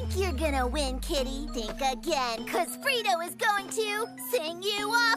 think you're gonna win, kitty. Think again, 'cause Frido is going to sing you off.